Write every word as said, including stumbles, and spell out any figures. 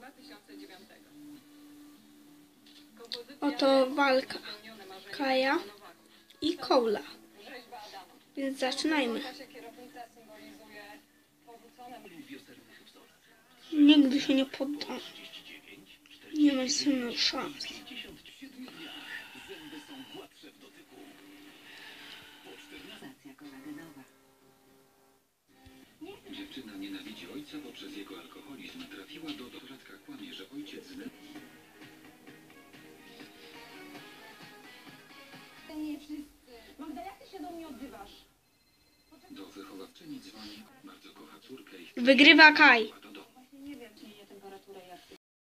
Oto walka Kaja i Koula. Więc zaczynajmy. Nigdy się nie poddam. Nie ma ze mną szans. Dziewczyna nienawidzi ojca, bo przez jego alkoholizm trafiła do doradka, kłamie, że ojciec zna... Nie wszyscy. Magda, jak ty się do mnie odzywasz? Do wychowawczyni dzwoni, bardzo kocha córkę i... Wygrywa Kaj.